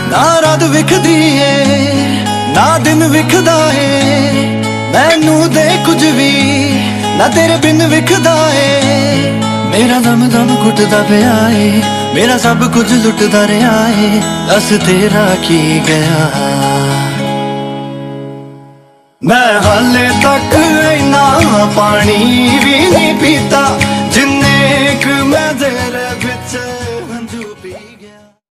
ना रात विखदी ए ना दिन विखदा ए, मैनू दे कुछ भी ना तेरे बिन विखदा ए। मेरा दम दम घुटदा पिया ए, मेरा सब कुछ लुटदा रहा है, दस तेरा की गया। मैं हाले तक इन्ना पानी भी नहीं पीता,